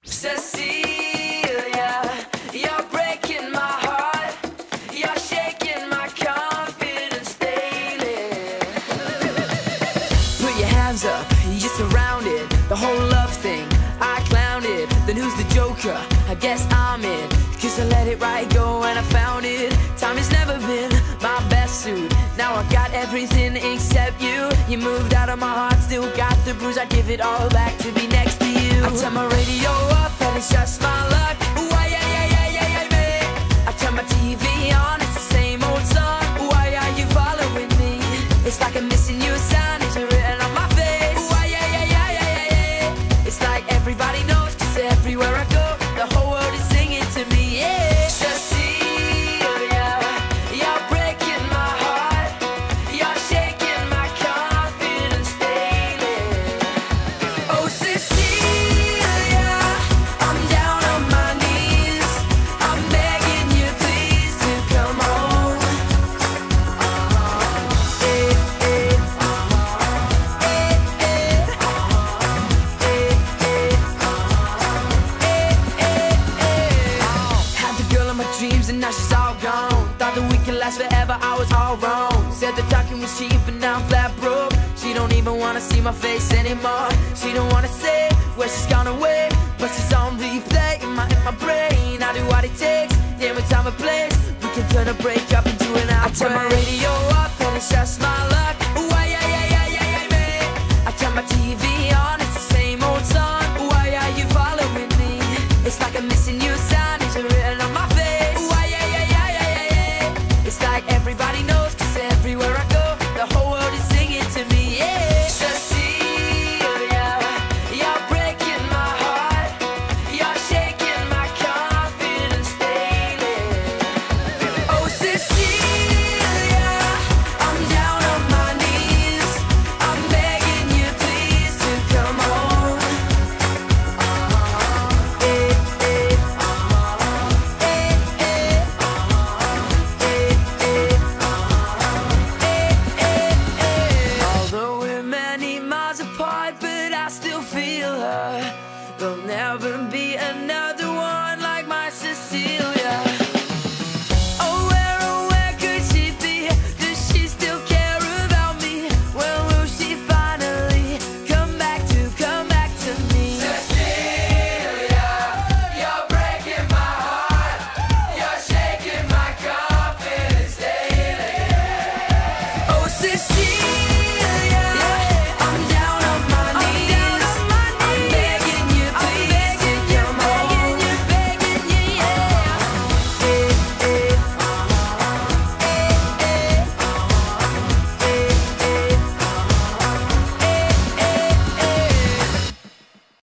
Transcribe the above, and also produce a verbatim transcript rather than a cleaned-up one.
Cecilia, you're breaking my heart. You're shaking my confidence daily. Put your hands up, you're surrounded. The whole love thing, I clowned it. Then who's the joker? I guess I'm it. Cause I let it right go and I found it. Time has never been my best suit. Now I got everything except you. You moved out of my heart, still got the bruise. I give it all back to be next to you. I turn my radio up and it's just my luck. Why, yeah, yeah, yeah, yeah, yeah, me. I turn my T V on, it's the same old song. Why are you following me? It's like I'm missing you, a sign is written on my face. Why, yeah, yeah, yeah, yeah, yeah, yeah. It's like everybody knows, cause everywhere I go, the whole world is singing to me, yeah. Cecilia, you're breaking my heart. You're shaking my confidence daily. Oh Cecilia, I'm down on my knees. I'm begging you please to come home. Uh-huh. Eh, eh. Uh-huh. Eh, eh. Uh-huh. Eh, eh. Uh-huh. Eh, eh, eh. Had the girl of my dreams and now she's all gone. Thought that we could last forever, I was all wrong. Said the talking was cheap and now I'm flat broke. She don't even wanna see my face anymore. She don't wanna say where she's gone away, but she's on replay in my, in my brain. I do what it takes, yeah, with time and place. We can turn a breakup into an outbreak. I turn my radio up and it's just my luck. Why, yeah, yeah, yeah, yeah, yeah, me. I turn my T V on, it's the same old song. Why are you following me? It's like I'm missing you, sign is written on my face. Why, yeah, yeah, yeah, yeah, yeah, yeah. It's like everybody knows, cause everywhere I go, the whole world is singing to me, yeah. Cecilia, you're breaking my heart. You're shaking my confidence daily. Oh Cecilia, I'm down on my knees. I'm begging you please to come home. Uh-huh. Eh, eh. Uh-huh. Eh, eh. Uh-huh. Eh, eh. Uh-huh. Eh, eh, eh. Although we're many miles apart, but I still feel her. There'll never be another